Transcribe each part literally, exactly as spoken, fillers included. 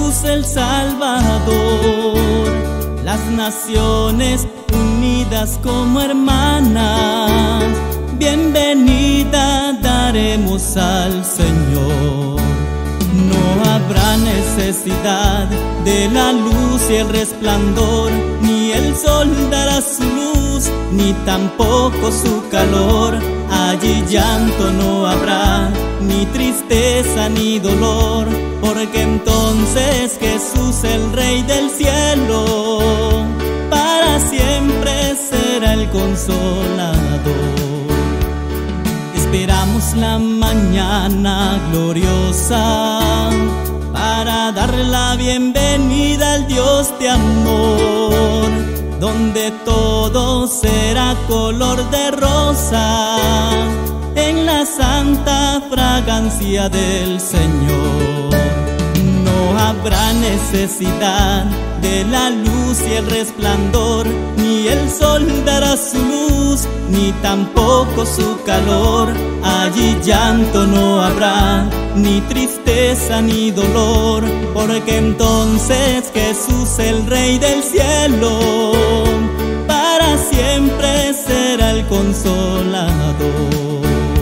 Jesús el Salvador. Las naciones unidas como hermanas, bienvenida daremos al Señor. No habrá necesidad de la luz y el resplandor, ni el sol dará su luz, ni tampoco su calor. Allí llanto no habrá, ni tristeza ni dolor, porque entonces Jesús, el Rey del cielo, para siempre será el consolador. Esperamos la mañana gloriosa para dar la bienvenida al Dios de amor, donde todo será color de rosa en la santa fragancia del Señor. No habrá necesidad de la luz y el resplandor, ni el sol dará su luz, ni tampoco su calor. Allí llanto no habrá, ni tristeza ni dolor, porque entonces Jesús, el Rey del cielo, para siempre será el consolador.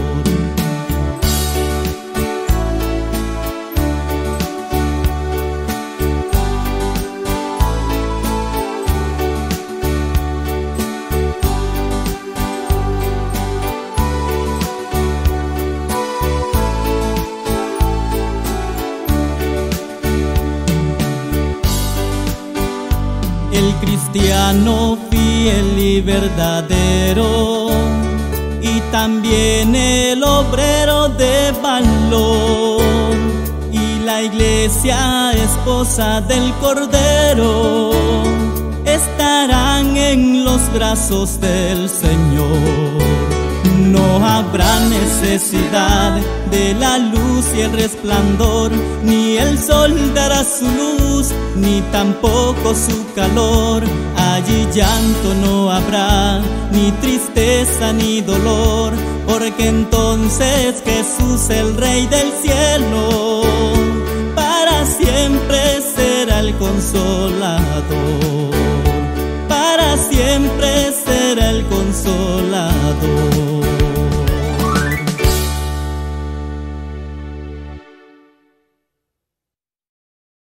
El cristiano fiel y verdadero, y también el obrero de valor, y la iglesia esposa del Cordero, estarán en los brazos del Señor. No habrá necesidad de la luz y el resplandor, ni el sol dará su luz, ni tampoco su calor. Allí llanto no habrá, ni tristeza ni dolor, porque entonces Jesús, el Rey del cielo, para siempre será el consolador. Para siempre será